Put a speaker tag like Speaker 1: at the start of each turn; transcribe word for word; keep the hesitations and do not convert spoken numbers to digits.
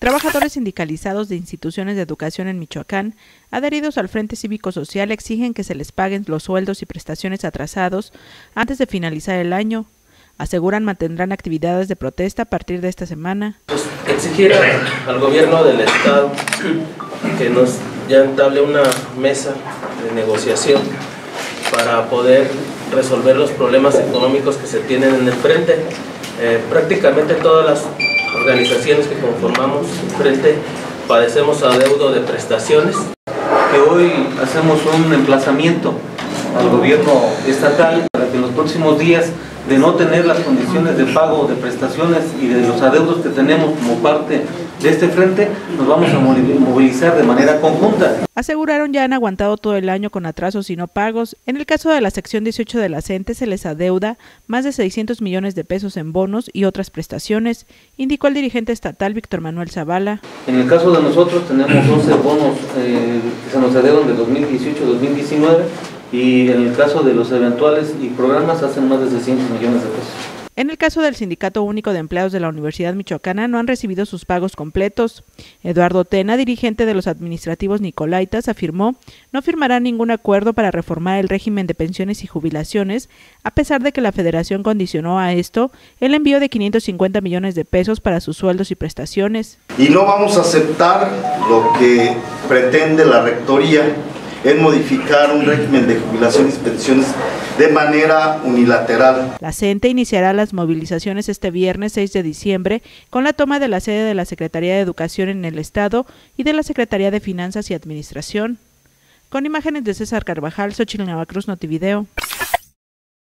Speaker 1: Trabajadores sindicalizados de instituciones de educación en Michoacán, adheridos al Frente Cívico Social, exigen que se les paguen los sueldos y prestaciones atrasados antes de finalizar el año. Aseguran mantendrán actividades de protesta a partir de esta semana.
Speaker 2: Pues exigir al gobierno del estado que nos ya entable una mesa de negociación para poder resolver los problemas económicos que se tienen en el frente. Eh, prácticamente todas las organizaciones que conformamos el frente padecemos adeudo de prestaciones.
Speaker 3: Que hoy hacemos un emplazamiento al gobierno estatal para que en los próximos días, de no tener las condiciones de pago de prestaciones y de los adeudos que tenemos como parte de este frente, nos vamos a movilizar de manera conjunta.
Speaker 1: Aseguraron ya han aguantado todo el año con atrasos y no pagos. En el caso de la sección dieciocho de la CENTE se les adeuda más de seiscientos millones de pesos en bonos y otras prestaciones, indicó el dirigente estatal Víctor Manuel Zavala.
Speaker 3: En el caso de nosotros tenemos once bonos eh, que se nos adeudan de dos mil dieciocho a dos mil diecinueve y en el caso de los eventuales y programas hacen más de seiscientos millones de pesos.
Speaker 1: En el caso del Sindicato Único de Empleados de la Universidad Michoacana no han recibido sus pagos completos. Eduardo Tena, dirigente de los administrativos Nicolaitas, afirmó no firmará ningún acuerdo para reformar el régimen de pensiones y jubilaciones, a pesar de que la Federación condicionó a esto el envío de quinientos cincuenta millones de pesos para sus sueldos y prestaciones.
Speaker 4: Y no vamos a aceptar lo que pretende la Rectoría, es modificar un régimen de jubilaciones y pensiones de manera unilateral.
Speaker 1: La CENTE iniciará las movilizaciones este viernes seis de diciembre con la toma de la sede de la Secretaría de Educación en el Estado y de la Secretaría de Finanzas y Administración. Con imágenes de César Carvajal, Xochitl Navacruz, Notivideo.